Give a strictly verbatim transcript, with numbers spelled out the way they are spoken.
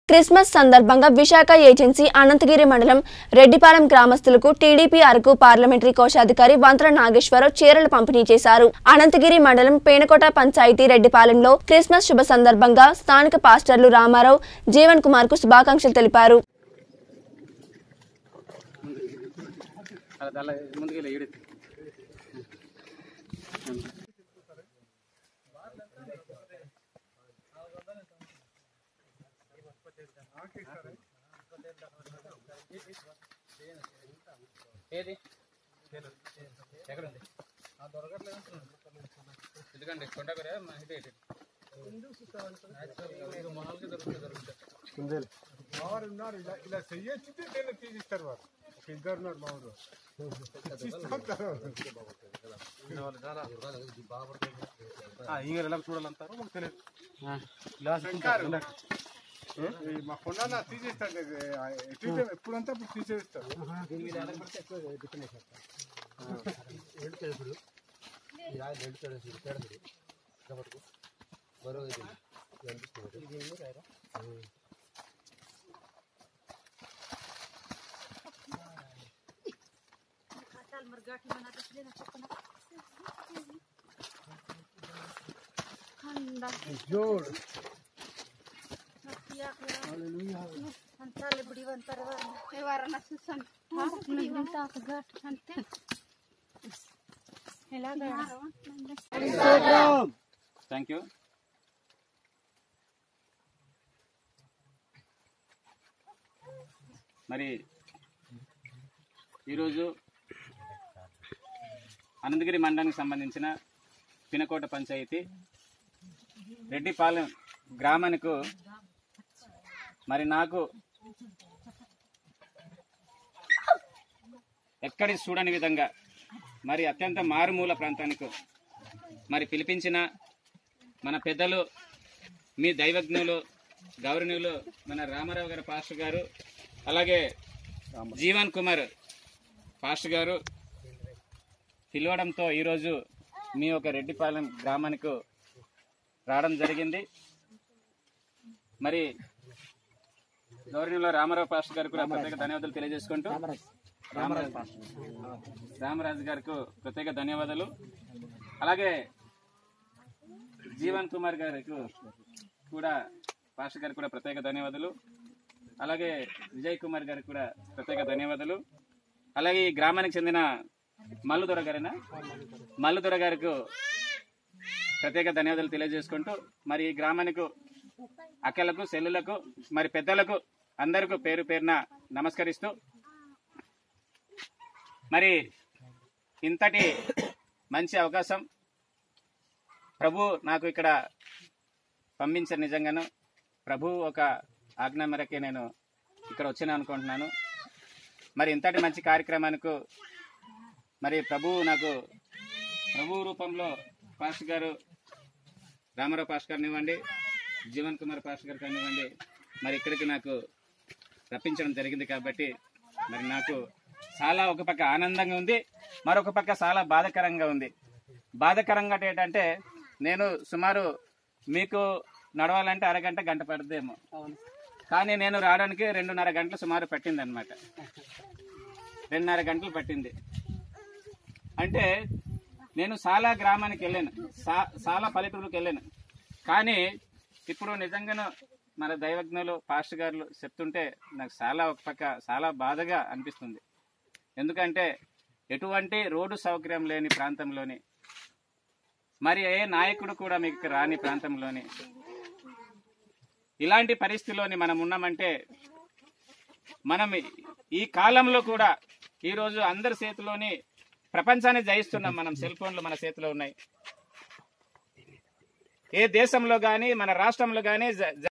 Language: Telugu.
క్రిస్మస్ సందర్భంగా విశాఖ ఏజెన్సీ అనంతగిరి మండలం రెడ్డిపాలెం గ్రామస్తులకు టీడీపీ అరకు పార్లమెంటరీ కోశాధికారి వంతల నాగేశ్వరరావు చీరలు పంపిణీ చేశారు. అనంతగిరి మండలం పేనకోట పంచాయతీ రెడ్డిపాలెంలో క్రిస్మస్ శుభ సందర్భంగా స్థానిక పాస్టర్లు రామారావు, జీవన్ కుమార్ కు శుభాకాంక్షలు తెలిపారు. ఏది ఎక్కడుంది ఎందుకండి కొండపేరే ఇది మావారు ఉన్నారు, ఇలా ఇలా చెయ్యొచ్చు నేను తీసిస్తారు. వారు ఒక ఇద్దరు ఉన్నారు మావారు ఇలా చూడాలంటారు మాకు తెలియదు. మా కొండ తీసేస్తారు, ఎప్పుడంతా అప్పుడు తీసేస్తారు. जोड़ థ్యాంక్ యూ. మరి ఈరోజు అనంతగిరి మండలానికి సంబంధించిన పినకోట పంచాయతీ రెడ్డిపాలెం గ్రామానికి మరి నాకు ఎక్కడి చూడని విధంగా మరి అత్యంత మారుమూల ప్రాంతానికి మరి పిలిపించిన మన పెద్దలు, మీ దైవజ్ఞులు, గౌరవనీయులు మన రామారావు గారు పాస్టర్ గారు, అలాగే జీవన్ కుమార్ పాస్టర్ గారు పిలవడంతో ఈరోజు మీ యొక్క రెడ్డిపాలెం గ్రామానికి రావడం జరిగింది. మరి గౌరవనీయులు రామారావు పాస్టర్ గారికి కూడా ప్రత్యేక ధన్యవాదాలు తెలియజేసుకుంటూ రామరాజు గారికి ప్రత్యేక ధన్యవాదాలు, అలాగే జీవన్ కుమార్ గారికి కూడా పాస్టర్ గారికి కూడా ప్రత్యేక ధన్యవాదాలు, అలాగే విజయ్ కుమార్ గారికి కూడా ప్రత్యేక ధన్యవాదాలు, అలాగే ఈ గ్రామానికి చెందిన మల్లుదొర గారైనా మల్లుదొర గారికి ప్రత్యేక ధన్యవాదాలు తెలియజేసుకుంటూ మరి ఈ గ్రామానికి అక్కలకు, సెల్లులకు, మరి పెద్దలకు అందరికీ పేరు పేరున నమస్కరిస్తూ మరి ఇంతటి మంచి అవకాశం ప్రభు నాకు ఇక్కడ పంపించారు. నిజంగాను ప్రభు ఒక ఆజ్ఞ మేరకే నేను ఇక్కడ వచ్చాను అనుకుంటున్నాను. మరి ఇంతటి మంచి కార్యక్రమానికి మరి ప్రభు నాకు ప్రభు రూపంలో పాస్టర్ గారు రామారావు పాస్టర్ గారిని ఇవ్వండి, జీవన్ కుమార్ పాస్టర్ గారు కానివ్వండి, మరి ఇక్కడికి నాకు రప్పించడం జరిగింది. కాబట్టి మరి నాకు చాలా ఒక పక్క ఆనందంగా ఉంది, మరొక పక్క చాలా బాధాకరంగా ఉంది. బాధాకరంగా ఏంటంటే నేను సుమారు మీకు నడవాలంటే అరగంట గంట పడుతుందేమో, కానీ నేను రావడానికి రెండున్నర గంటలు సుమారు పట్టింది అనమాట. రెండున్నర గంటలు పట్టింది అంటే నేను చాలా గ్రామానికి వెళ్ళాను, చాలా పల్లెటూరుకి వెళ్ళాను. కానీ ఇప్పుడు నిజంగాను మన దైవజ్ఞులు పాస్టర్ గారు చెప్తుంటే నాకు చాలా ఒక పక్క చాలా బాధగా అనిపిస్తుంది. ఎందుకంటే ఎటువంటి రోడ్డు సౌకర్యం లేని ప్రాంతంలోని, మరి ఏ నాయకుడు కూడా మీకు రాని ప్రాంతంలోని ఇలాంటి పరిస్థితిలోని మనం ఉన్నామంటే మనం ఈ కాలంలో కూడా ఈరోజు అందరి చేతిలోని ప్రపంచాన్ని జయిస్తున్నాం. మనం సెల్ ఫోన్లు మన చేతిలో ఉన్నాయి. ఏ దేశంలో కానీ మన రాష్ట్రంలో కానీ